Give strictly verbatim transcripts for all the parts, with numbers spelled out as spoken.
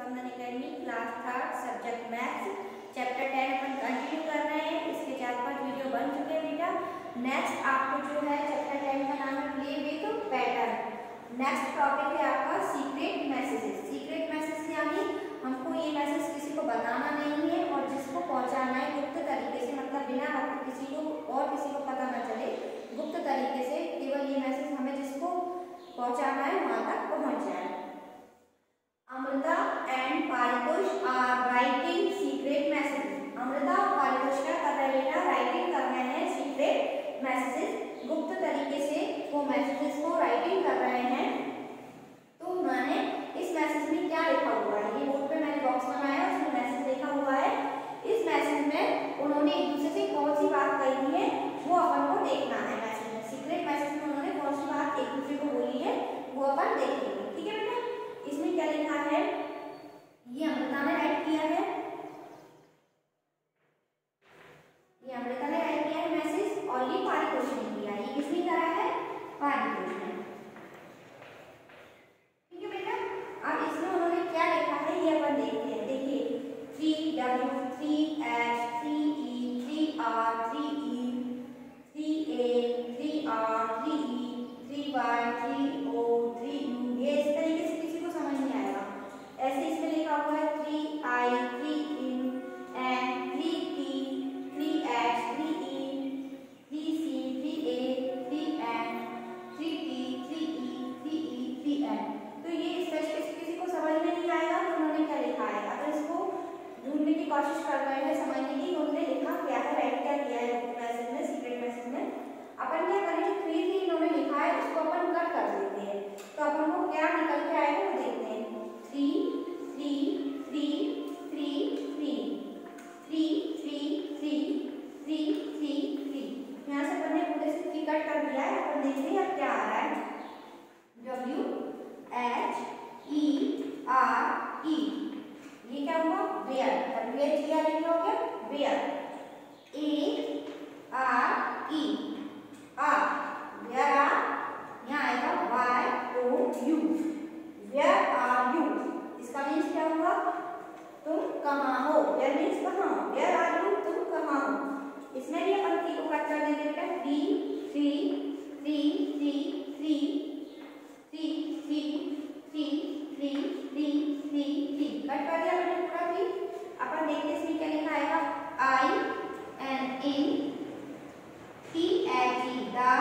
स्पंदन academy class third subject maths chapter ten अपन continue कर रहे हैं। इसके चार पांच वीडियो बन चुके हैं बेटा। नेक्स्ट आपको जो है चैप्टर टेन का नाम है play with pattern. Next topic है आपका सीक्रेट मैसेजेस। सीक्रेट मैसेज यानी हमको ये मैसेज किसी को बताना नहीं है और जिसको पहुंचाना है गुप्त तरीके से, मतलब बिना किसी को और किसी को पता न चले, गुप्त तरीके से केवल ये मैसेज हमें जिसको पहुंचाना है वहां तक पहुंच जाए। Amrita and Paritosh are writing secret message. Amrita और पारितोष क्या कर रहे हैं? राइटिंग कर रहे हैं सीक्रेट मैसेजेस, गुप्त तरीके से वो मैसेजेस को राइटिंग कर रहे हैं। तो उन्होंने इस मैसेज में क्या लिखा हुआ है, ये बोर्ड पे मैंने बॉक्स बनाया है, उसमें मैसेज लिखा हुआ है। इस मैसेज में उन्होंने एक दूसरे से कौन सी बात कही है वो अपन को देखना है। मैसेज में, सीक्रेट मैसेज में उन्होंने कौन सी बात एक दूसरे को बोली है वो अपन देखेंगे। ठीक है बेटा, इसमें क्या लिखा है ये अमृता ने राइट किया है, ये अमृता ने राइट किया है मैसेज, और ये पारितोष ने किया है। ये किसने करा है? पारितोष ने। ठीक है बेटा, अब इसमें उन्होंने क्या लिखा है ये अपन देखते हैं। देखिए three W, three H, three E, three R, three E, three A, three R, three E, three Y, three O, three U, ये इस तरीके से किसी को समझ नहीं आएगा। ऐसे इसमें लिखा हुआ है three I, three in, N, three T, three H, three E, three C, three A, three N, three T, three E, three E, three N. तो ये इस तरीके से किसी को समझ में नहीं आएगा तो उन्होंने क्या लिखा है। अगर इसको ढूंढने की कोशिश कर रहे हैं समझने की, उन्होंने लिखा क्या है, राइट क्या किया है मैसेज में, सीक्रेट मैसेज में। अपन क्या करेंगे, थ्री थ्री इन्होंने लिखा है उसको अपन कट कर देते हैं तो अपन को क्या निकल के आएगा वो देखते हैं। Three three three three three three three three three three three. यहाँ से अपन ने पूरे से थ्री कट कर दिया है। अपन देखते हैं अब क्या आ रहा है। W H E R E, ये क्या हुआ? Where. W H E R E क्या हो गया? Where. A R E, R, where are, यहाँ आएगा Y O U, where are you. इसका मीन्स क्या हुआ? तुम कहाँ हो। वेयर मीन्स कहाँ, वेयर आर यू, तुम कहाँ हो। इसमें भी अपन थ्री को कट कर देंगे बेटा। Three three three three three three three three three three three three cut कर दिया मैंने पूरा थ्री। अपन देखते इसमें क्या लिखा आएगा। I N in, T H E the,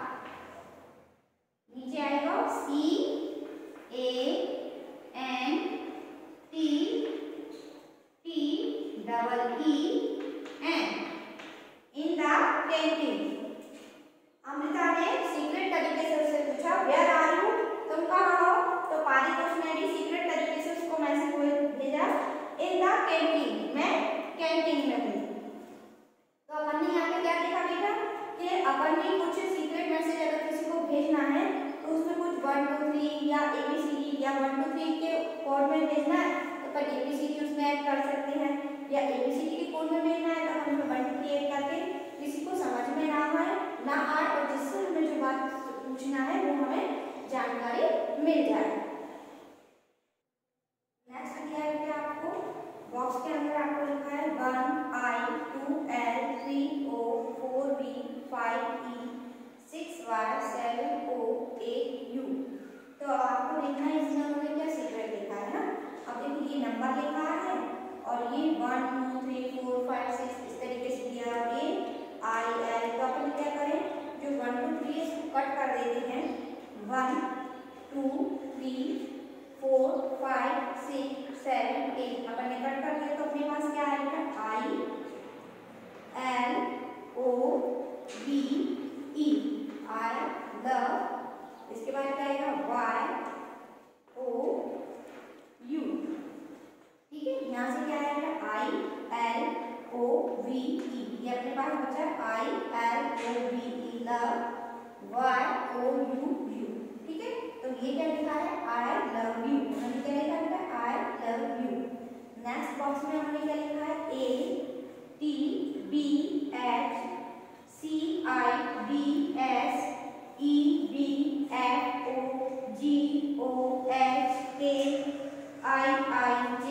नीचे आएगा C A N T T double E N, in the canteen. अमृता ने सीक्रेट तरीके से उससे पूछा वेयर आर यू, तुम कहाँ हो? तो पारितोष ने भी सीक्रेट तरीके से उसको मैसेज भेजा इन द कैंटीन, मैं कैंटीन में हूँ। तो अपन ने यहाँ पे क्या देखा बेटा कि अपन ने कुछ सीक्रेट मैसेज अगर किसी को भेजना है तो उसमें कुछ वन टू थ्री या एबीसीडी या वन टू थ्री के कोड में भेजना है तो अपन एबीसीडी उसमें ऐड कर सकते हैं, या एबीसीडी के कोड में भेजना है तो हम वन टू थ्री ऐड करके किसी को समझ में ना आए ना आए और जिससे हमें जो बात पूछना है वो हमें जानकारी मिल जाए। नेक्स्ट दिया है क्या आपको बॉक्स के अंदर, आपको लिखा है one I, two L, three O, four B, five E, six Y, seven O, eight U. तो आपको देखना है इसमें उन्होंने क्या सीक्रेट लिखा है ना। अब देखिए ये नंबर लिखा है और ये one two three four five six इस तरीके से दिया ए आई एल। तो अपन क्या करें, जो वन टू थ्री इसको कट कर देते हैं। One two three four five six seven eight अपन ने कट कर दिया तो अपने पास क्या आएगा? I L O B E, I love, इसके बाद क्या आएगा? Y O U. ठीक है, यहाँ से क्या आएगा? आई एल ओ वी ई, ये अपने पास बचा I L O V E, love, Y O U U. ठीक है, तो ये क्या लिखा है? I love you. हमने क्या लिखा है? I love you. Next box में हमने क्या लिखा है? A T B H C I B S E B F O G O H K I I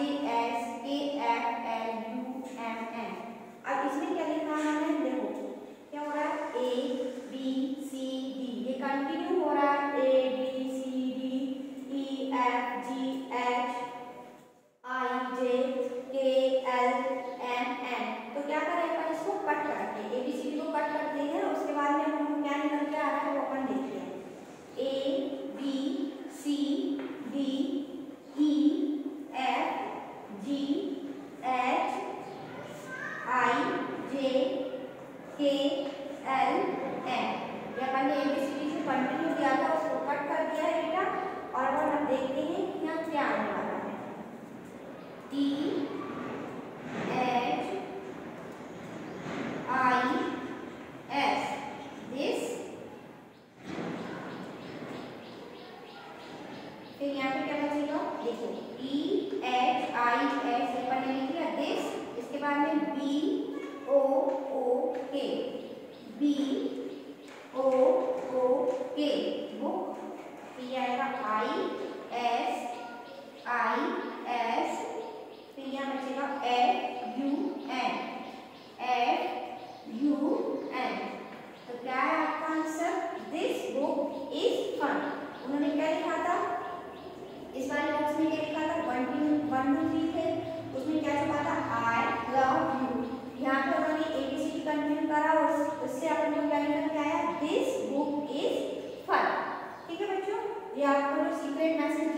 D E F G H I J K L M. ये अपन ने ABCD जो continue दिया था उसको कट कर दिया है बेटा, और अब हम देखते हैं कि यहाँ क्या आने वाला है। T H I S, this. फिर यहाँ पे क्या बचेगा, देखो टी एच आई एस अपन ने लिख लिया दिस, इसके बाद में बी ओ ओ के, बी ओ ओ के बुक। फिर आएगा आई एस आई एस, फिर यहाँ बचेगा F U N, F U N. तो क्या है आपका answer, this book is fun. उन्होंने क्या लिखा था इस वाले बॉक्स में, क्या लिखा था, one two one two three थे, उसमें क्या छपा था, आई लव यू। यहाँ पे उन्होंने एबीसीडी कंटिन्यू करा और उससे अपन को क्या निकल के आया, दिस बुक इज फन। ठीक है बच्चों, ये आपको जो सीक्रेट मैसेज